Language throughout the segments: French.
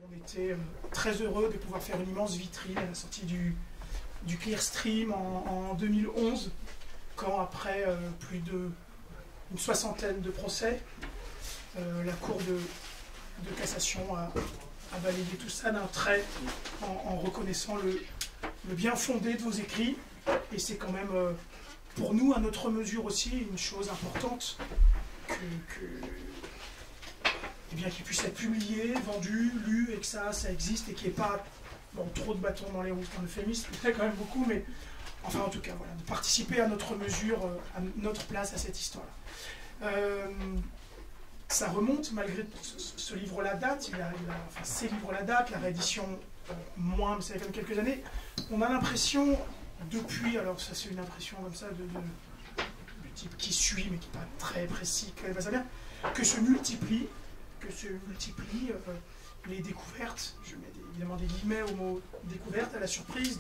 On était très heureux de pouvoir faire une immense vitrine à la sortie du Clearstream en 2011, quand après plus d'une soixantaine de procès, la Cour de cassation a balayé tout ça d'un trait en reconnaissant le bien fondé de vos écrits. Et c'est quand même, pour nous, à notre mesure aussi, une chose importante qu'il puisse être publié, vendu, lu, et que ça existe, et qu'il n'y ait pas trop de bâtons dans les roues, c'est un euphémisme, il y en a quand même beaucoup, mais enfin en tout cas, voilà, de participer à notre mesure, à notre place à cette histoire-là. Ça remonte, malgré ce livre-là date, enfin ces livres-là datent, la réédition moins, mais ça fait quand même quelques années. On a l'impression, depuis, alors ça c'est une impression comme ça, du type qui suit, mais qui n'est pas très précis, qui n'est pas ça bien, que se multiplient les découvertes, je mets évidemment des guillemets au mot découverte, à la surprise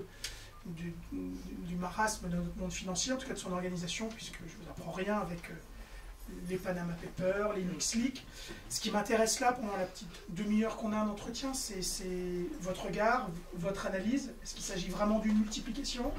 du marasme de notre monde financier, en tout cas de son organisation, puisque je ne vous apprends rien avec les Panama Papers, les LuxLeaks. Ce qui m'intéresse là, pendant la petite demi-heure qu'on a un entretien, c'est votre regard, votre analyse. Est-ce qu'il s'agit vraiment d'une multiplication?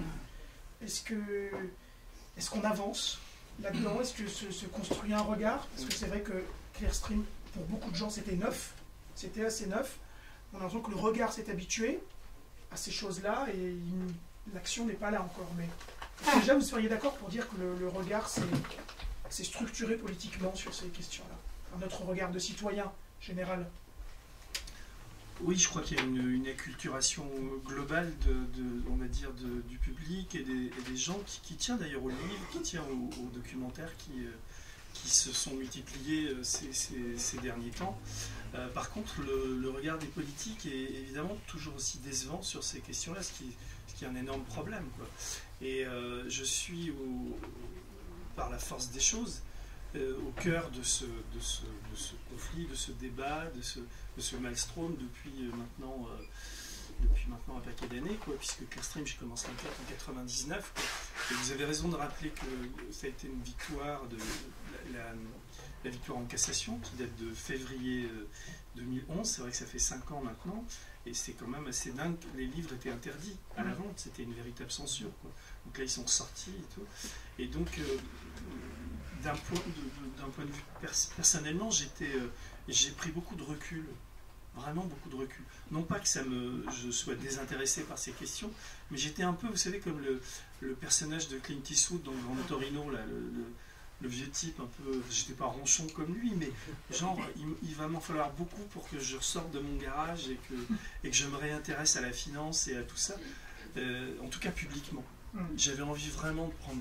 Est-ce qu'on avance là-dedans? Est-ce que se construit un regard? Parce que c'est vrai que Clearstream, pour beaucoup de gens, c'était neuf, c'était assez neuf. On a l'impression que le regard s'est habitué à ces choses-là et l'action n'est pas là encore. Mais déjà, vous seriez d'accord pour dire que le regard s'est structuré politiquement sur ces questions-là, notre regard de citoyen général? Oui, je crois qu'il y a une acculturation globale on va dire, du public et des gens qui tient d'ailleurs aux livres, qui tient aux documentaires qui se sont multipliés ces derniers temps. Par contre, le regard des politiques est évidemment toujours aussi décevant sur ces questions-là, ce qui est un énorme problème, quoi. Et je suis, par la force des choses, au cœur de ce conflit, de ce débat, de ce maelstrom depuis maintenant un paquet d'années, puisque Clearstream, j'ai commencé l'enquête en 99. Et vous avez raison de rappeler que ça a été une victoire, la victoire en cassation, qui date de février 2011. C'est vrai que ça fait 5 ans maintenant, et c'est quand même assez dingue. Les livres étaient interdits à la vente, c'était une véritable censure, quoi. Donc là, ils sont sortis et tout. Et donc, d'un point de vue personnellement, j'ai pris beaucoup de recul. Vraiment beaucoup de recul. Non pas que je sois désintéressé par ces questions, mais j'étais un peu, vous savez, comme le personnage de Clint Eastwood dans Grand Torino, là, le vieux type un peu, j'étais pas ronchon comme lui, mais genre, il va m'en falloir beaucoup pour que je ressorte de mon garage et que je me réintéresse à la finance et à tout ça, en tout cas publiquement. J'avais envie vraiment de prendre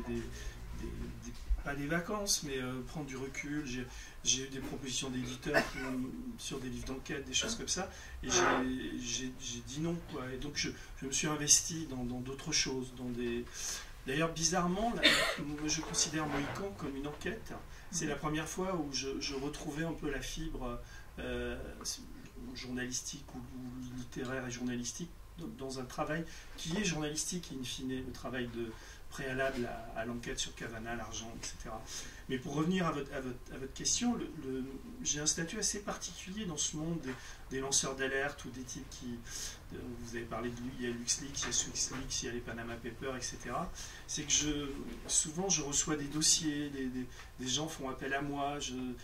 pas des vacances, mais prendre du recul. J'ai eu des propositions d'éditeurs sur des livres d'enquête, des choses comme ça, et j'ai dit non, quoi. Et donc je me suis investi dans d'autres choses, D'ailleurs, bizarrement, je considère Mohican comme une enquête. C'est la première fois où je retrouvais un peu la fibre journalistique ou littéraire et journalistique dans un travail qui est journalistique, in fine, le travail préalable à l'enquête sur Cavana, l'argent, etc. Mais pour revenir à votre question, j'ai un statut assez particulier dans ce monde des lanceurs d'alerte ou des types vous avez parlé de lui, il y a LuxLeaks, il y a SwixLeaks, il y a les Panama Papers, etc. C'est que souvent je reçois des dossiers, des gens font appel à moi,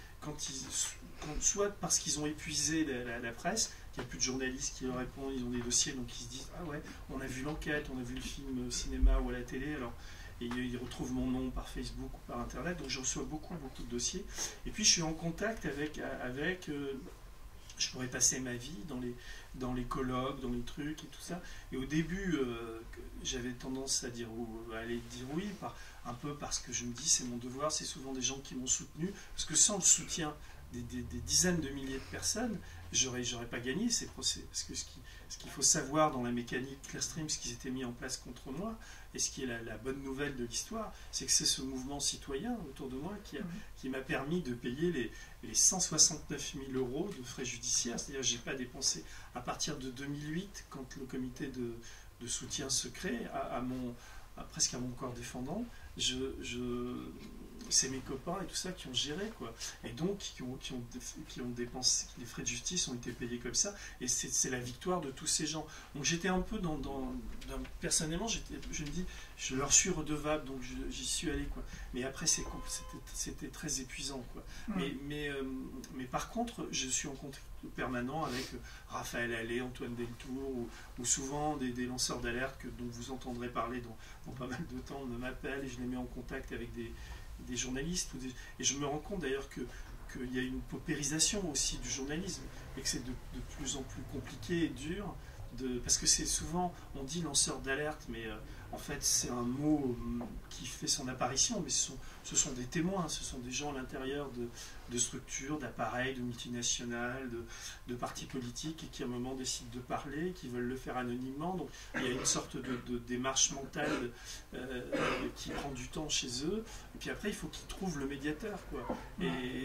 soit parce qu'ils ont épuisé la presse, il n'y a plus de journalistes qui leur répondent, ils ont des dossiers, donc ils se disent « Ah ouais, on a vu l'enquête, on a vu le film au cinéma ou à la télé, alors... » Et ils retrouvent mon nom par Facebook ou par Internet, donc je reçois beaucoup de dossiers. Et puis je suis en contact avec je pourrais passer ma vie dans les colloques, dans les trucs et tout ça. Et au début, j'avais tendance à aller dire oui, un peu parce que je me dis c'est mon devoir, c'est souvent des gens qui m'ont soutenu, parce que sans le soutien des dizaines de milliers de personnes, j'aurais pas gagné ces procès. Parce que ce qu'il faut savoir dans la mécanique Clearstream, ce qui s'était mis en place contre moi, et ce qui est la bonne nouvelle de l'histoire, c'est que c'est ce mouvement citoyen autour de moi qui m'a permis de payer les 169 000 € de frais judiciaires. C'est-à-dire que je n'ai pas dépensé à partir de 2008, quand le comité de soutien se crée, presque à mon corps défendant, c'est mes copains et tout ça qui ont géré, quoi. Et donc, qui ont dépensé, les frais de justice ont été payés comme ça, et c'est la victoire de tous ces gens. Donc j'étais un peu personnellement, je me dis, je leur suis redevable, donc j'y suis allé, quoi. Mais après, c'était très épuisant, quoi. Mais par contre, je suis en contact permanent avec Raphaël Allais, Antoine Deltour, ou souvent des lanceurs d'alerte dont vous entendrez parler dans pas mal de temps, me m'appellent et je les mets en contact avec des journalistes. Et je me rends compte d'ailleurs qu'il y a une paupérisation aussi du journalisme et que c'est de plus en plus compliqué et dur. Parce que c'est souvent, on dit lanceur d'alerte, mais en fait c'est un mot qui fait son apparition, mais ce sont des témoins, ce sont des gens à l'intérieur de structures, d'appareils, de multinationales, de partis politiques, et qui à un moment décident de parler, qui veulent le faire anonymement. Donc il y a une sorte de démarche mentale qui prend du temps chez eux, et puis après il faut qu'ils trouvent le médiateur, quoi. Et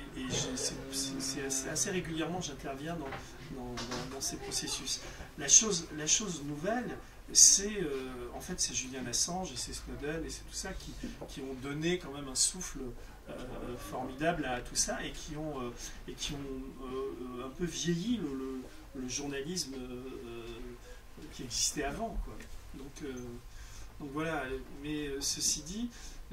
c'est assez régulièrement j'interviens dans ces processus. La chose nouvelle, c'est en fait c'est Julian Assange et c'est Snowden et c'est tout ça qui ont donné quand même un souffle formidable à tout ça et qui ont un peu vieilli le journalisme qui existait avant, quoi. Donc voilà, mais ceci dit,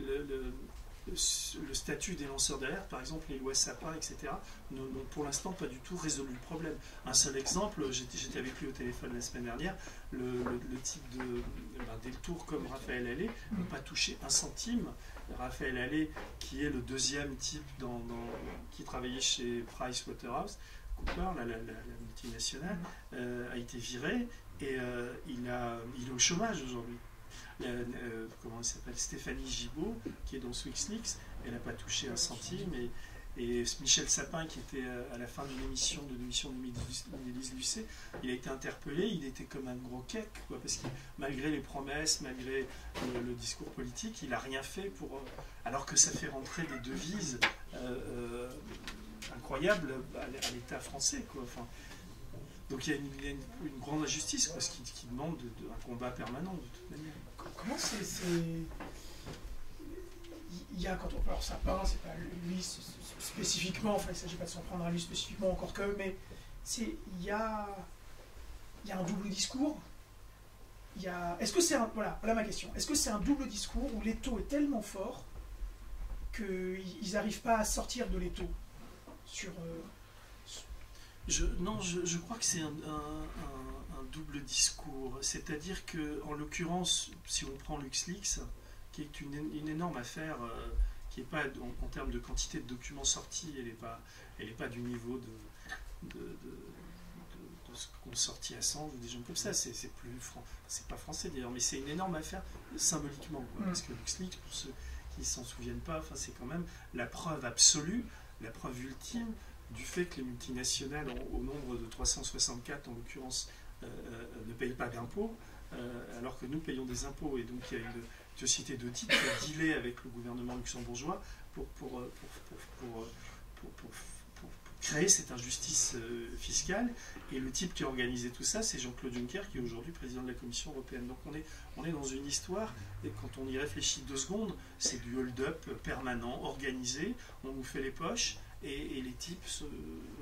le statut des lanceurs d'alerte, par exemple les lois Sapin, etc., n'ont pour l'instant pas du tout résolu le problème. Un seul exemple, j'étais avec lui au téléphone la semaine dernière, le type Deltour comme Raphaël Allais n'ont pas touché un centime. Raphaël Allais, qui est le deuxième type qui travaillait chez PricewaterhouseCoopers, la multinationale, a été viré et il est au chômage aujourd'hui. Comment elle s'appelle, Stéphanie Gibault, qui est dans SwixLeaks, elle n'a pas touché un centime, et Michel Sapin, qui était à la fin d'une émission d'Élise Lucet, il a été interpellé, il était comme un gros cake, quoi, parce que malgré les promesses, malgré le discours politique, il n'a rien fait alors que ça fait rentrer des devises incroyables à l'État français, quoi. Enfin, donc il y a une grande injustice, quoi, ce qui demande un combat permanent de toute manière. Comment il y a, quand on parle Sapin, c'est pas lui spécifiquement, enfin il ne s'agit pas de s'en prendre à lui spécifiquement encore que, mais il y a un double discours. Est-ce que c'est voilà ma question. Est-ce que c'est un double discours où l'étau est tellement fort qu'ils n'arrivent pas à sortir de l'étau Non, je crois que c'est un double discours. C'est-à-dire que, en l'occurrence, si on prend LuxLeaks, qui est une énorme affaire, qui n'est pas en termes de quantité de documents sortis, elle n'est pas du niveau de ce qu'ont sorti Assange ou des gens comme ça. C'est pas français d'ailleurs, mais c'est une énorme affaire symboliquement, quoi, parce que LuxLeaks, pour ceux qui ne s'en souviennent pas, enfin, c'est quand même la preuve absolue, la preuve ultime du fait que les multinationales, au nombre de 364 en l'occurrence, ne payent pas d'impôts, alors que nous payons des impôts. Et donc il y a une société d'audit qui a dealé avec le gouvernement luxembourgeois pour créer cette injustice fiscale. Et le type qui a organisé tout ça, c'est Jean-Claude Juncker, qui est aujourd'hui président de la Commission européenne. Donc on est dans une histoire, et quand on y réfléchit 2 secondes, c'est du hold-up permanent, organisé, on nous fait les poches, et les types sont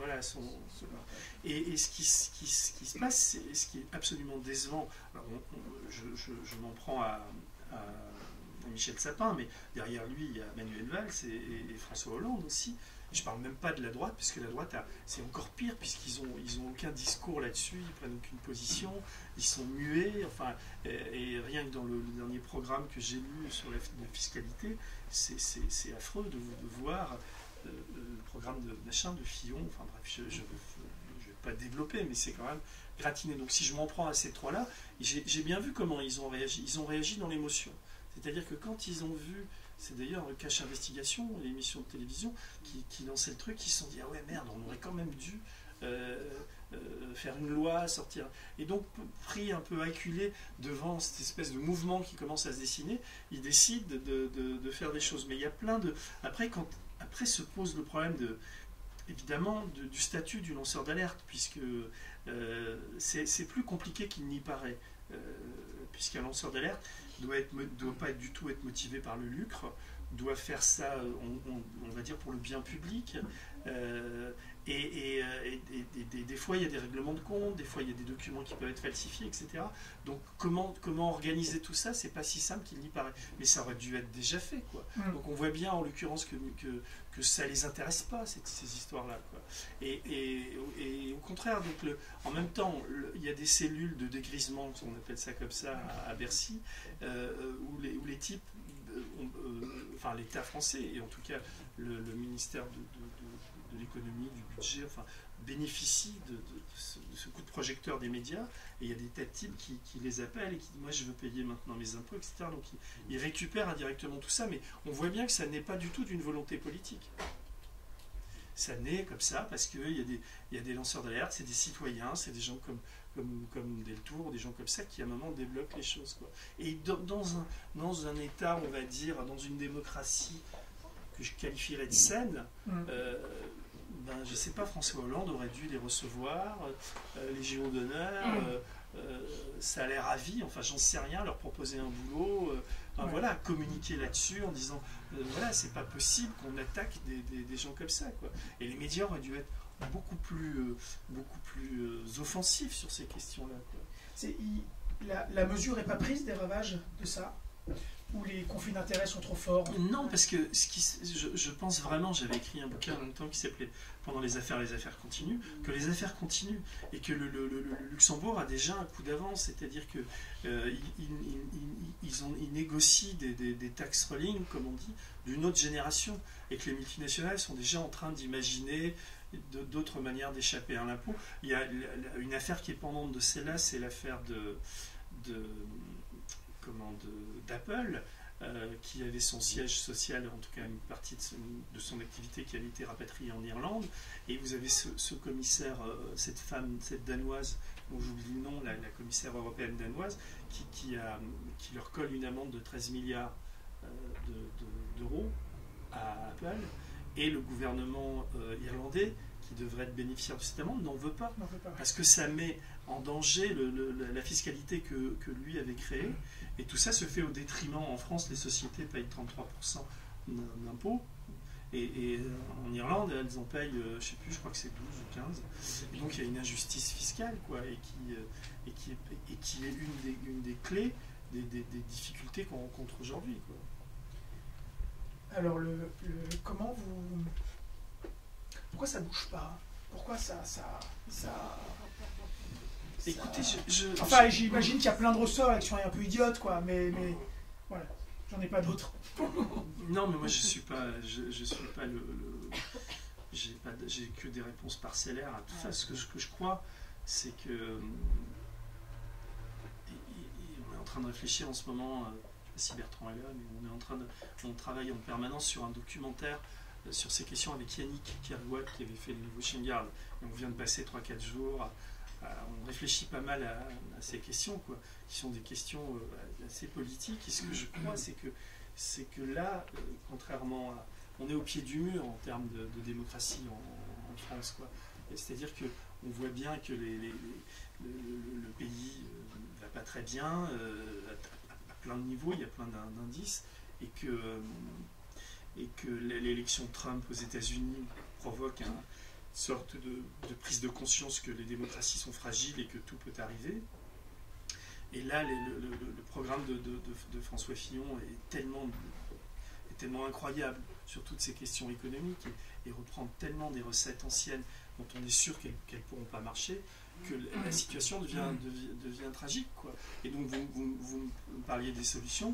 et ce qui se passe, ce qui est absolument décevant, alors je m'en prends à Michel Sapin, mais derrière lui il y a Manuel Valls et François Hollande aussi. Je ne parle même pas de la droite, puisque la droite, c'est encore pire, puisqu'ils ont aucun discours là-dessus, ils prennent aucune position, ils sont muets, enfin, et rien que dans le dernier programme que j'ai lu sur la fiscalité, c'est affreux de voir le programme de Fillon, enfin bref, je ne vais pas développer, mais c'est quand même gratiné. Donc si je m'en prends à ces trois-là, j'ai bien vu comment ils ont réagi. Ils ont réagi dans l'émotion. C'est-à-dire que quand ils ont vu, c'est d'ailleurs le Cache Investigation, l'émission de télévision, qui lançait le truc, ils se sont dit « Ah ouais, merde, on aurait quand même dû faire une loi, sortir... » Et donc, pris un peu acculé devant cette espèce de mouvement qui commence à se dessiner, ils décident de faire des choses. Mais il y a plein de... Après se pose le problème évidemment du statut du lanceur d'alerte, puisque c'est plus compliqué qu'il n'y paraît, puisqu'un lanceur d'alerte doit pas du tout être motivé par le lucre, doit faire ça, on va dire, pour le bien public. Des fois, il y a des règlements de compte, des fois, il y a des documents qui peuvent être falsifiés, etc. Donc, comment organiser tout ça, c'est pas si simple qu'il n'y paraît. Mais ça aurait dû être déjà fait, quoi. Donc, on voit bien, en l'occurrence, que ça les intéresse pas, ces histoires-là, quoi. Et au contraire, donc, en même temps, il y a des cellules de dégrisement, on appelle ça comme ça, à Bercy, où les types, enfin, l'État français, et en tout cas, le ministère de l'économie, du budget, enfin, bénéficie de ce coup de projecteur des médias, et il y a des tas de types qui les appellent et qui disent moi je veux payer maintenant mes impôts, etc. Donc ils récupèrent indirectement tout ça, mais on voit bien que ça n'est pas du tout d'une volonté politique. Ça naît comme ça parce qu'il y a des lanceurs d'alerte, c'est des citoyens, c'est des gens comme Deltour, des gens comme ça qui à un moment débloquent les choses, quoi. Et dans un État, on va dire, dans une démocratie que je qualifierais de saine, je ne sais pas, François Hollande aurait dû les recevoir, Légion d'honneur, ça a l'air ravi, enfin j'en sais rien, leur proposer un boulot, voilà, communiquer là-dessus en disant voilà, c'est pas possible qu'on attaque des gens comme ça, quoi. Et les médias auraient dû être beaucoup plus offensifs sur ces questions-là, quoi. La mesure n'est pas prise des ravages de ça, où les conflits d'intérêts sont trop forts? Non, parce que je pense vraiment, j'avais écrit un bouquin longtemps qui s'appelait Pendant les affaires continuent, que les affaires continuent et que le Luxembourg a déjà un coup d'avance, c'est-à-dire que ils négocient des tax rolling, comme on dit, d'une autre génération, et que les multinationales sont déjà en train d'imaginer d'autres manières d'échapper à l'impôt. Il y a une affaire qui est pendante de celle-là, c'est l'affaire d'Apple, qui avait son siège social, en tout cas une partie de son activité qui avait été rapatriée en Irlande, et vous avez ce commissaire, cette femme, cette danoise, dont j'oublie le nom, la commissaire européenne danoise, qui leur colle une amende de 13 milliards d'euros à Apple, et le gouvernement irlandais, qui devrait être bénéficiaire de cette amende, n'en veut pas, parce que ça met en danger la fiscalité que lui avait créée, et tout ça se fait au détriment. En France, les sociétés payent 33% d'impôts, et en Irlande, elles en payent, je ne sais plus, je crois que c'est 12 ou 15, et donc il y a une injustice fiscale, quoi, et qui est une des clés des difficultés qu'on rencontre aujourd'hui, quoi. Alors, comment vous... Pourquoi ça bouge pas? Pourquoi ça... Écoutez, Enfin, j'imagine qu'il y a plein de ressorts et que je suis un peu idiote, quoi, mais voilà, j'en ai pas d'autres. Non, mais moi je suis pas j'ai que des réponses parcellaires à tout ça. Ce que je crois, c'est que on est en train de réfléchir en ce moment, je sais pas si Bertrand est là, mais on travaille en permanence sur un documentaire sur ces questions avec Yannick Kerouac qui avait fait le nouveau Shinguard. Et on vient de passer 3-4 jours. On réfléchit pas mal à ces questions, quoi, qui sont des questions assez politiques. Et ce que je crois, c'est que là, contrairement à... On est au pied du mur en termes de démocratie en France, quoi. C'est-à-dire qu'on voit bien que le pays ne va pas très bien, à plein de niveaux, il y a plein d'indices, et que l'élection de Trump aux États-Unis provoque une sorte de prise de conscience que les démocraties sont fragiles et que tout peut arriver. Et là, le programme de François Fillon est tellement incroyable sur toutes ces questions économiques et reprend tellement des recettes anciennes dont on est sûr qu'elles ne pourront pas marcher, que la situation devient tragique, quoi. Et donc vous me parliez des solutions.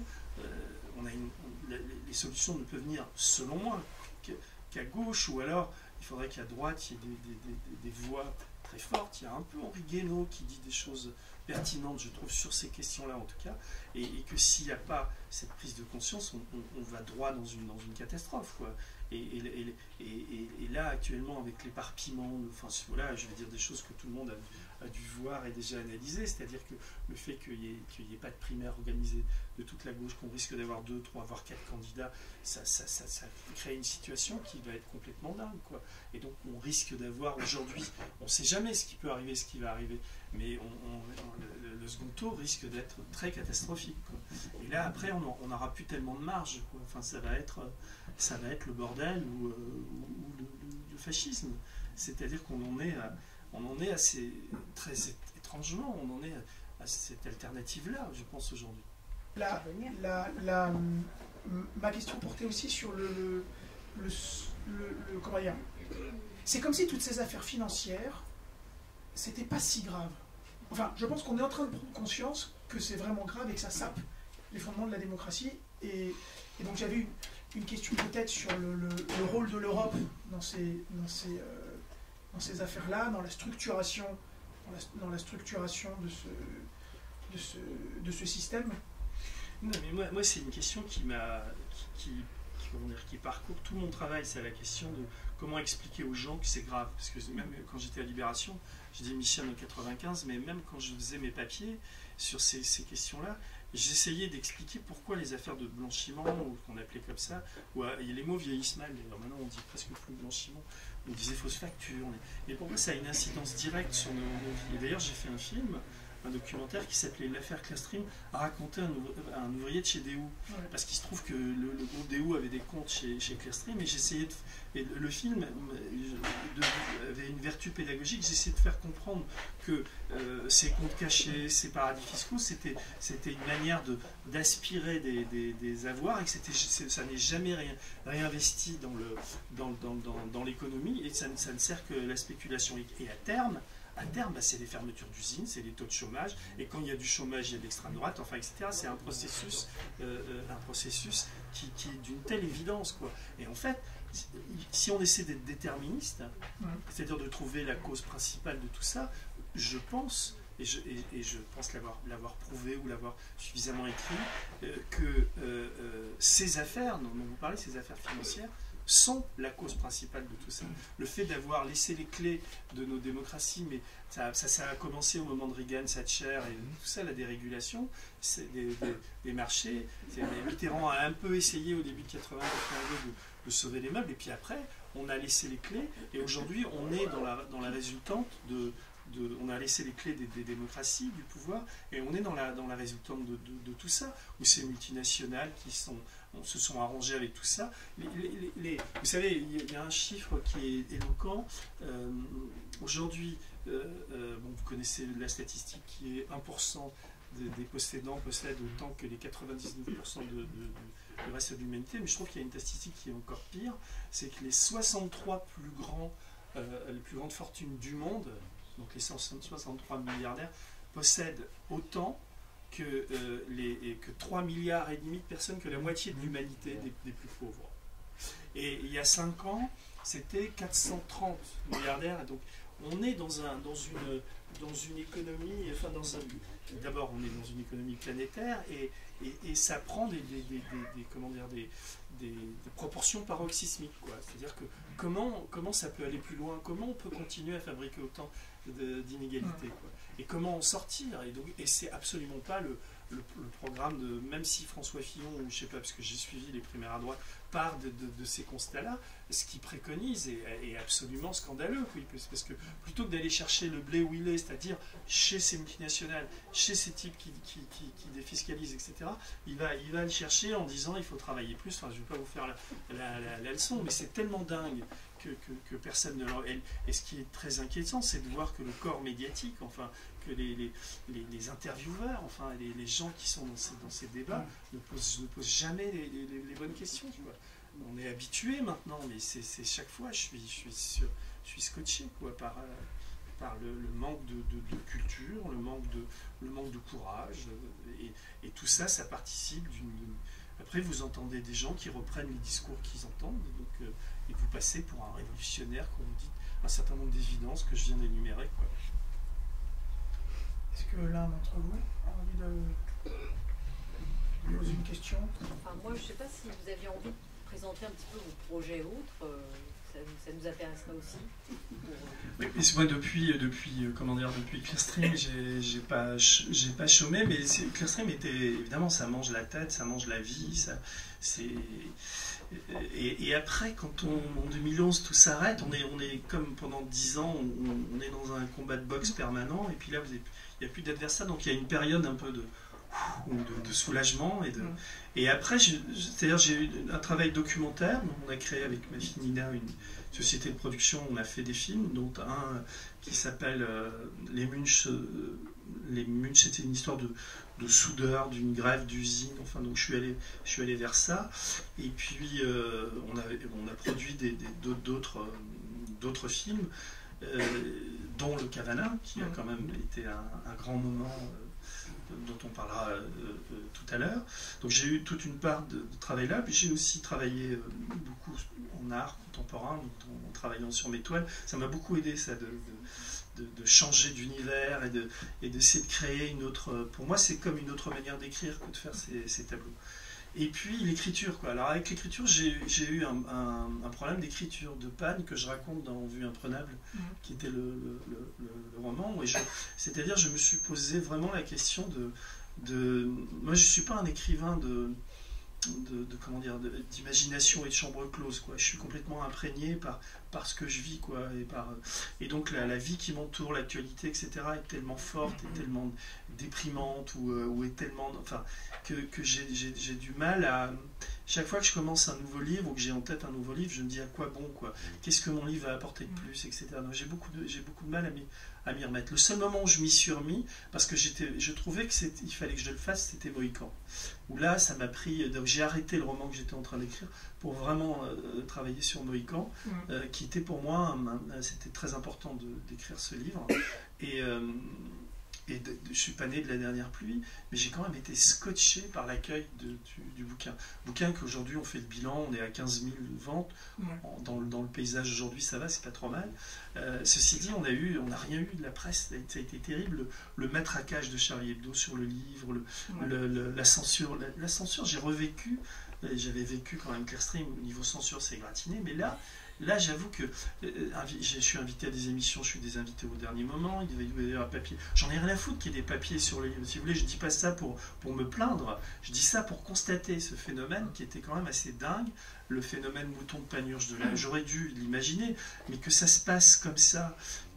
Les solutions ne peuvent venir, selon moi, qu'à gauche, ou alors il faudrait qu'à droite il y ait des voix très fortes. Il y a un peu Henri Guénaud qui dit des choses pertinentes, je trouve, sur ces questions-là en tout cas, et que s'il n'y a pas cette prise de conscience, on va droit dans une catastrophe, quoi. Et là, actuellement, avec l'éparpillement, enfin voilà, je vais dire des choses que tout le monde a dû voir et déjà analyser, c'est-à-dire que le fait qu'il n'y ait pas de primaire organisée de toute la gauche, qu'on risque d'avoir 2, 3, voire 4 candidats, ça crée une situation qui va être complètement dingue, quoi. Et donc on risque d'avoir aujourd'hui, on ne sait jamais ce qui peut arriver, ce qui va arriver, mais le le second tour risque d'être très catastrophique, quoi. Et là, après, on n'aura plus tellement de marge, quoi. Enfin, ça va être le bordel ou le fascisme. C'est-à-dire qu'on en est assez, très étrangement, on en est à cette alternative-là, je pense, aujourd'hui. Ma question portait aussi sur comment dire. C'est comme si toutes ces affaires financières, c'était pas si grave. Enfin, je pense qu'on est en train de prendre conscience que c'est vraiment grave et que ça sape les fondements de la démocratie. Et donc j'avais une question peut-être sur le rôle de l'Europe dans ces affaires-là, dans la structuration de ce système. Non, mais moi c'est une question qui parcourt tout mon travail, c'est la question de comment expliquer aux gens que c'est grave. Parce que même quand j'étais à Libération, j'ai démissionné en 95, mais même quand je faisais mes papiers sur ces questions-là, j'essayais d'expliquer pourquoi les affaires de blanchiment, ou qu'on appelait comme ça, les mots vieillissent mal, d'ailleurs maintenant on dit presque plus blanchiment, on disait fausse facture, et pourquoi ça a une incidence directe sur nos vies. Et d'ailleurs j'ai fait un documentaire qui s'appelait L'affaire Clearstream, racontait un ouvrier de chez Daewoo. Ouais. Parce qu'il se trouve que le groupe Daewoo avait des comptes chez Clearstream, et j'essayais et le film avait une vertu pédagogique, j'essayais de faire comprendre que ces comptes cachés, ces paradis fiscaux, c'était une manière d'aspirer des avoirs, et que ça n'est jamais réinvesti dans l'économie, et ça ne sert que la spéculation. Et à terme, c'est les fermetures d'usines, c'est les taux de chômage, et quand il y a du chômage, il y a de l'extrême droite, enfin, etc. C'est un processus qui est d'une telle évidence, quoi. Et en fait, si on essaie d'être déterministe, c'est-à-dire de trouver la cause principale de tout ça, je pense, et je pense l'avoir prouvé ou l'avoir suffisamment écrit, que ces affaires dont vous parlez, ces affaires financières, sont la cause principale de tout ça. Le fait d'avoir laissé les clés de nos démocraties, mais ça a commencé au moment de Reagan, Thatcher et tout ça, la dérégulation des marchés. Mitterrand a un peu essayé au début de 80-82 de sauver les meubles, et puis après, on a laissé les clés, et aujourd'hui, on est dans la résultante on a laissé les clés des démocraties, du pouvoir, et on est dans la résultante de tout ça, où ces multinationales se sont arrangées avec tout ça. Vous savez, il y a un chiffre qui est éloquent. Aujourd'hui, vous connaissez la statistique qui est 1% des possédants possèdent autant que les 99% du reste de l'humanité, mais je trouve qu'il y a une statistique qui est encore pire, c'est que les 63 les plus grandes fortunes du monde, donc les 63 milliardaires, possèdent autant que 3,5 milliards de personnes, que la moitié de l'humanité des plus pauvres. Et il y a 5 ans, c'était 430 milliardaires. Et donc on est dans une économie, enfin d'abord on est dans une économie planétaire, et ça prend des proportions paroxysmiques, quoi. C'est-à-dire que comment ça peut aller plus loin, comment on peut continuer à fabriquer autant d'inégalités, quoi. Et comment en sortir, et c'est absolument pas le programme même si François Fillon, ou je sais pas, parce que j'ai suivi les primaires à droite, part de ces constats-là, ce qu'il préconise est absolument scandaleux, parce que plutôt que d'aller chercher le blé où il est, c'est-à-dire chez ces multinationales, chez ces types qui défiscalisent, etc., il va le chercher en disant il faut travailler plus. Enfin, je ne vais pas vous faire la leçon, mais c'est tellement dingue que personne ne leur... Et ce qui est très inquiétant, c'est de voir que le corps médiatique, enfin, que les intervieweurs, enfin, les gens qui sont dans ces débats ne posent jamais les bonnes questions, tu vois. On est habitué maintenant, mais c'est chaque fois, je suis scotché, quoi, par le manque de culture, le manque de courage, et tout ça, ça participe d'une... Après, vous entendez des gens qui reprennent les discours qu'ils entendent, et vous passez pour un révolutionnaire quand vous dites un certain nombre d'évidences que je viens d'énumérer, quoi. Est-ce que l'un d'entre vous a envie de poser une question? Enfin, moi, je ne sais pas si vous aviez envie de présenter un petit peu vos projets autres. Ça nous intéresserait aussi. Oui, mais moi depuis Clearstream, j'ai pas chômé, mais Clearstream était, évidemment, ça mange la tête, ça mange la vie, Et après, quand en 2011 tout s'arrête, on est comme pendant 10 ans, on est dans un combat de boxe permanent, et puis là, il n'y a plus d'adversaire, donc il y a une période un peu de soulagement. Et après, c'est-à-dire j'ai eu un travail documentaire. On a créé avec ma fille Nina une société de production, on a fait des films, dont un qui s'appelle Les Munch. Les Munch, c'était une histoire de soudeur, d'une grève d'usine, enfin, donc je suis allé vers ça. Et puis on a produit d'autres films, dont Le Cavana, qui a quand même été un grand moment dont on parlera tout à l'heure. Donc j'ai eu toute une part de travail là, puis j'ai aussi travaillé beaucoup en art contemporain, en travaillant sur mes toiles. Ça m'a beaucoup aidé, ça, de changer d'univers et d'essayer de créer une autre... Pour moi, c'est comme une autre manière d'écrire que de faire ces tableaux. Et puis l'écriture, quoi. Alors avec l'écriture, j'ai eu un problème d'écriture, de panne que je raconte dans Vue imprenable, qui était le roman. C'est-à-dire, je me suis posé vraiment la question de moi, je suis pas un écrivain comment dire, d'imagination et de chambre close, quoi. Je suis complètement imprégné par ce que je vis, quoi, et donc la vie qui m'entoure, l'actualité, etc., est tellement forte, est tellement déprimante, ou est tellement, enfin, que j'ai du mal à... Chaque fois que je commence un nouveau livre, ou que j'ai en tête un nouveau livre, je me dis à quoi bon, quoi. Qu'est-ce que mon livre va apporter de plus, etc. Donc j'ai beaucoup de mal à m'y remettre. Le seul moment où je m'y suis remis, parce que je trouvais qu'il fallait que je le fasse, c'était Mohican. Où là, ça m'a pris... Donc j'ai arrêté le roman que j'étais en train d'écrire pour vraiment travailler sur Mohican, qui était pour moi... C'était très important d'écrire ce livre. Et je suis pas né de la dernière pluie, mais j'ai quand même été scotché par l'accueil du bouquin. Bouquin qu'aujourd'hui on fait le bilan, on est à 15 000 ventes. Dans le paysage aujourd'hui, ça va, c'est pas trop mal. Ceci dit, on n'a rien eu de la presse, ça a été terrible. Le matraquage de Charlie Hebdo sur le livre, la censure. La censure, j'ai revécu, j'avais vécu quand même Clearstream, au niveau censure, c'est gratiné, mais là, j'avoue que je suis invité à des émissions, je suis des invités au dernier moment, il devait y avoir un papier. J'en ai rien à foutre qu'il y ait des papiers sur le livre. Si vous voulez, je ne dis pas ça pour me plaindre, je dis ça pour constater ce phénomène qui était quand même assez dingue, le phénomène mouton de Panurge de là. J'aurais dû l'imaginer, mais que ça se passe comme ça,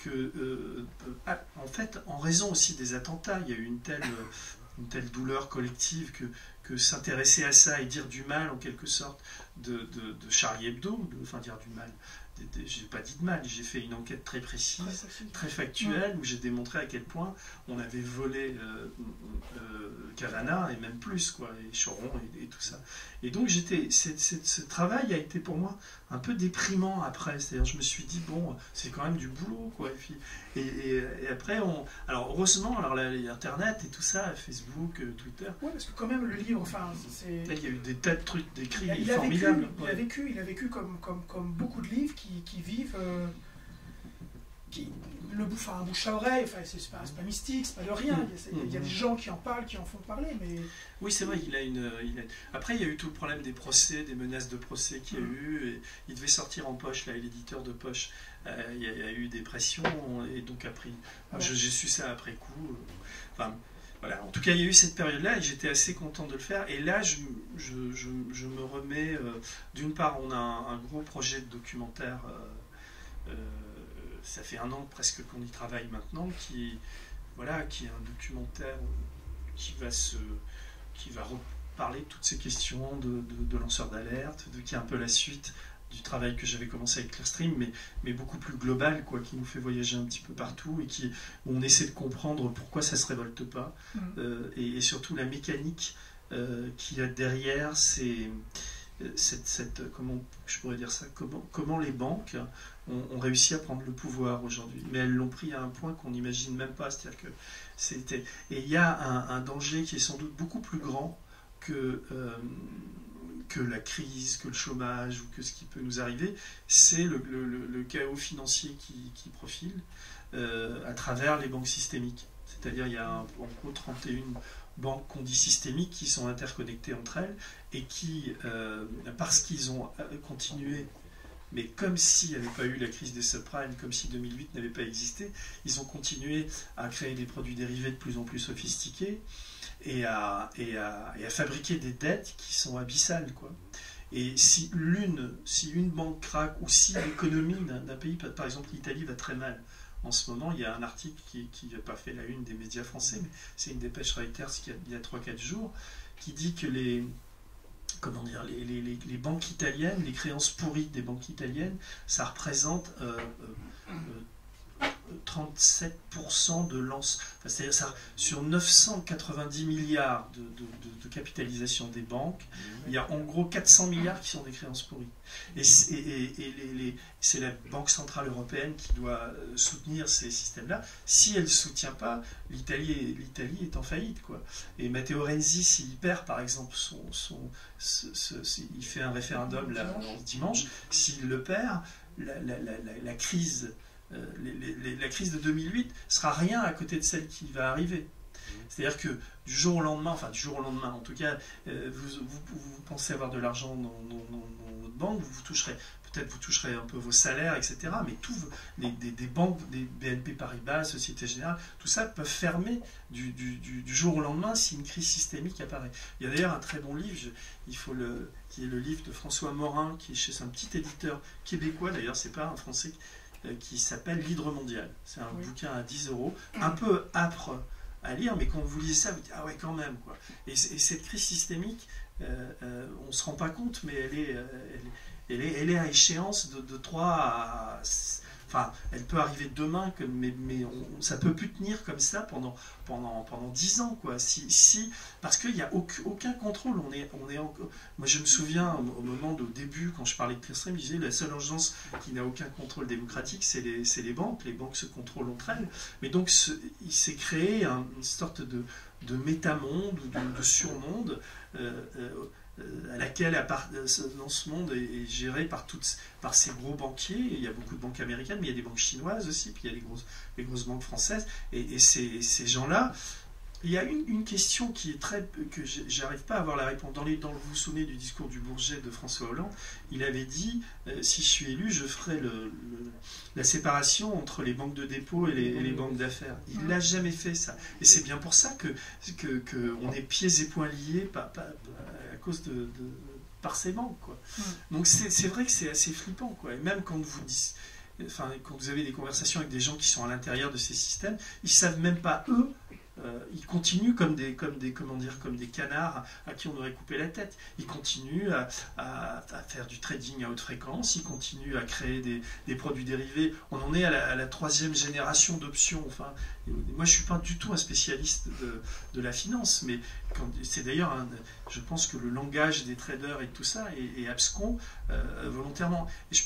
en fait, en raison aussi des attentats, il y a eu une telle douleur collective que s'intéresser à ça et dire du mal en quelque sorte de Charlie Hebdo, enfin dire du mal, j'ai pas dit de mal, j'ai fait une enquête très précise, très factuelle, où j'ai démontré à quel point on avait volé Cavana, et même plus, quoi, et Choron et tout ça. Et donc ce travail a été pour moi un peu déprimant après, c'est-à-dire je me suis dit, bon, c'est quand même du boulot, quoi. Et après, alors heureusement, alors là, Internet et tout ça, Facebook, Twitter... Oui, parce que quand même, le livre, enfin, c'est... Là, il y a eu des tas de trucs décrits il formidables. Il a vécu comme beaucoup de livres qui vivent... un bouche à oreille, enfin, c'est pas mystique, c'est pas de rien. Il y a des gens qui en parlent, qui en font parler, mais... Oui, c'est vrai, Après, il y a eu tout le problème des procès, des menaces de procès qu'il y a eu, et il devait sortir en poche, là, et l'éditeur de poche, il y a eu des pressions, et donc après, j'ai su ça après coup. Enfin, voilà. En tout cas, il y a eu cette période-là, et j'étais assez content de le faire, et là, je me remets... D'une part, on a un gros projet de documentaire... ça fait 1 an presque qu'on y travaille maintenant, qui est un documentaire qui va reparler de toutes ces questions de lanceurs d'alerte, qui est un peu la suite du travail que j'avais commencé avec Clearstream, mais beaucoup plus global, quoi, qui nous fait voyager un petit peu partout, et où on essaie de comprendre pourquoi ça ne se révolte pas, et surtout la mécanique qu'il y a derrière comment je pourrais dire ça, comment les banques ont réussi à prendre le pouvoir aujourd'hui, mais elles l'ont pris à un point qu'on n'imagine même pas, c'est-à-dire que et il y a un danger qui est sans doute beaucoup plus grand que la crise, que le chômage, ou que ce qui peut nous arriver, c'est le chaos financier qui profile à travers les banques systémiques. C'est-à-dire il y a en gros 31 banques qu'on dit systémiques qui sont interconnectées entre elles, et qui, parce qu'ils ont continué, mais comme s'il n'y avait pas eu la crise des subprimes, comme si 2008 n'avait pas existé, ils ont continué à créer des produits dérivés de plus en plus sophistiqués, et à fabriquer des dettes qui sont abyssales, quoi. Et si une banque craque, ou si l'économie d'un pays, par exemple l'Italie, va très mal, en ce moment, il y a un article qui n'a pas fait la une des médias français, mais c'est une dépêche Reuters il y a 3-4 jours, qui dit que les banques italiennes, les créances pourries des banques italiennes, ça représente 37% de lance. Enfin, c'est-à-dire ça, sur 990 milliards de capitalisation des banques, il y a en gros 400 milliards qui sont des créances pourries. Et c'est la Banque Centrale Européenne qui doit soutenir ces systèmes-là. Si elle ne soutient pas, l'Italie est en faillite, quoi. Et Matteo Renzi, s'il perd, par exemple, il fait un référendum là, dimanche, s'il le perd, la crise... la crise de 2008 sera rien à côté de celle qui va arriver. C'est-à-dire que du jour au lendemain, en tout cas, vous pensez avoir de l'argent dans votre banque, vous toucherez un peu vos salaires, etc. Mais tous des banques, des BNP Paribas, Société Générale, tout ça peuvent fermer du jour au lendemain si une crise systémique apparaît. Il y a d'ailleurs un très bon livre, qui est le livre de François Morin, qui est chez un petit éditeur québécois, d'ailleurs, c'est pas un français, qui s'appelle L'Hydre mondial. C'est un bouquin à 10 €, un peu âpre à lire, mais quand vous lisez ça, vous dites ah ouais, quand même, quoi. Et cette crise systémique, on ne se rend pas compte, mais elle est à échéance de 3 à... Enfin, elle peut arriver demain, mais ça peut plus tenir comme ça pendant 10 ans, quoi. Parce qu'il n'y a aucun contrôle. Moi, je me souviens, au moment au début, quand je parlais de Clearstream, je disais la seule agence qui n'a aucun contrôle démocratique, c'est les banques. Les banques se contrôlent entre elles. Mais donc, il s'est créé une sorte de métamonde ou de surmonde à laquelle dans ce monde est géré par ces gros banquiers. Il y a beaucoup de banques américaines, mais il y a des banques chinoises aussi, puis il y a les grosses banques françaises. Et ces gens-là, il y a une question qui est que j'arrive pas à avoir la réponse. Vous vous souvenez du discours du Bourget de François Hollande, il avait dit si je suis élu, je ferai la séparation entre les banques de dépôt et les banques d'affaires. Il l'a jamais fait, ça. Et c'est bien pour ça qu'on est pieds et poings liés à cause par ces banques, quoi. Donc c'est vrai que c'est assez flippant, quoi. Et même quand vous avez des conversations avec des gens qui sont à l'intérieur de ces systèmes, ils savent même pas, eux, ils continuent comme des canards à qui on aurait coupé la tête. Ils continuent à faire du trading à haute fréquence, ils continuent à créer des produits dérivés. On en est à la 3e génération d'options. Enfin, moi, je ne suis pas du tout un spécialiste de la finance, mais c'est d'ailleurs, je pense que le langage des traders et tout ça est abscon volontairement. Et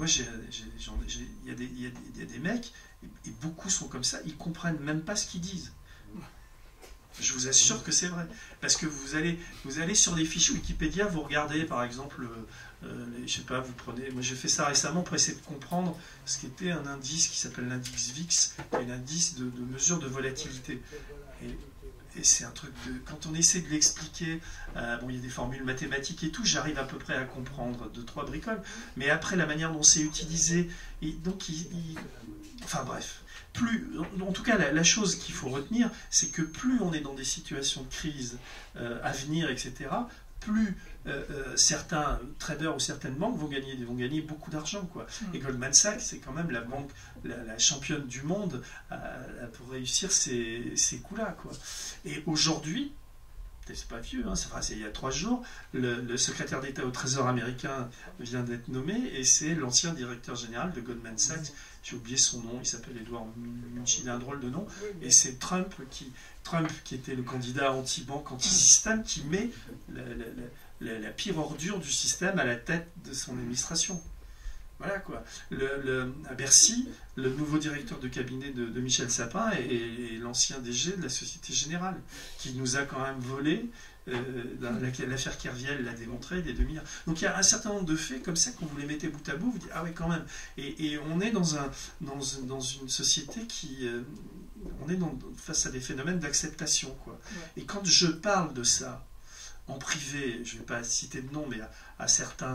il y a des mecs, et beaucoup sont comme ça, ils ne comprennent même pas ce qu'ils disent. Je vous assure que c'est vrai. Parce que vous allez sur des fichiers Wikipédia, vous regardez par exemple, je sais pas, moi j'ai fait ça récemment pour essayer de comprendre ce qu'était un indice qui s'appelle l'indice VIX, un indice de mesure de volatilité. Et c'est un truc quand on essaie de l'expliquer, il y a des formules mathématiques et tout, j'arrive à peu près à comprendre 2-3 bricoles, mais après la manière dont c'est utilisé, et donc enfin bref. En tout cas, la chose qu'il faut retenir, c'est que plus on est dans des situations de crise à venir, etc., plus certains traders ou certaines banques vont gagner beaucoup d'argent, quoi. Et Goldman Sachs, c'est quand même la banque, la championne du monde pour réussir ces coups-là, quoi. Et aujourd'hui, c'est pas vieux, c'est il y a 3 jours, le secrétaire d'État au Trésor américain vient d'être nommé, et c'est l'ancien directeur général de Goldman Sachs. J'ai oublié son nom, il s'appelle Edward Mnuchin, il a un drôle de nom, et c'est Trump qui était le candidat anti-banque, anti-système, qui met la pire ordure du système à la tête de son administration. Voilà, quoi. À Bercy, le nouveau directeur de cabinet de Michel Sapin est l'ancien DG de la Société Générale, qui nous a quand même volé, l'affaire Kerviel l'a démontré, des 2 milliards. Donc il y a un certain nombre de faits comme ça, quand vous les mettez bout à bout, vous dites ah oui, quand même. Et on est dans une société on est face à des phénomènes d'acceptation, quoi. Ouais. Et quand je parle de ça en privé, je ne vais pas citer de nom, mais à certains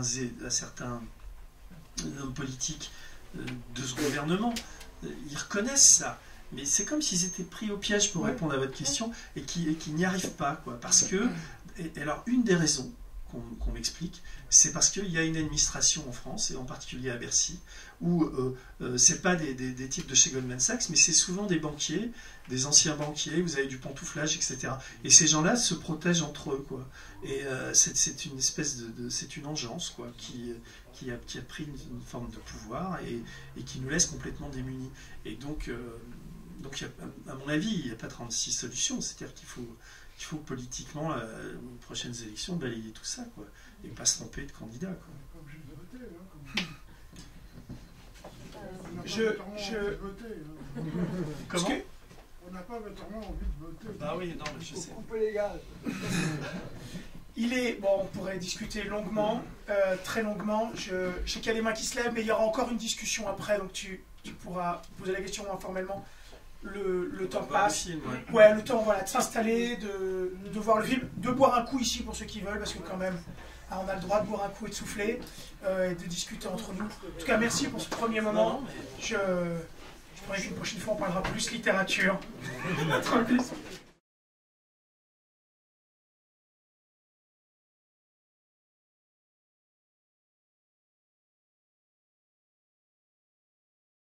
hommes politiques de ce gouvernement, ils reconnaissent ça. Mais c'est comme s'ils étaient pris au piège, pour répondre à votre question, et qui n'y arrivent pas, quoi. Parce que, alors, une des raisons qu'on m'explique, c'est parce qu'il y a une administration en France, et en particulier à Bercy, où c'est pas des types de chez Goldman Sachs, mais c'est souvent des banquiers, des anciens banquiers, vous avez du pantouflage, etc. Et ces gens-là se protègent entre eux, quoi. Et c'est une espèce c'est une engeance, quoi, qui a pris une forme de pouvoir et qui nous laisse complètement démunis. Et donc à mon avis, il n'y a pas 36 solutions, c'est-à-dire qu'il faut politiquement, aux prochaines élections, balayer tout ça, quoi, et pas se tromper de candidat, quoi. Comment ? On n'a pas vraiment envie de voter. Bah oui, non, mais je sais. Couper les gaz. On pourrait discuter longuement, très longuement. Je sais qu'il y a des mains qui se lèvent, mais il y aura encore une discussion après, donc tu pourras poser la question informellement. Le temps passe. Ouais, le temps, voilà, de s'installer, de voir le film, de boire un coup ici pour ceux qui veulent, parce que quand même, on a le droit de boire un coup et de souffler, et de discuter entre nous. En tout cas, merci pour ce premier moment. Je promets qu'une prochaine fois, on parlera plus littérature.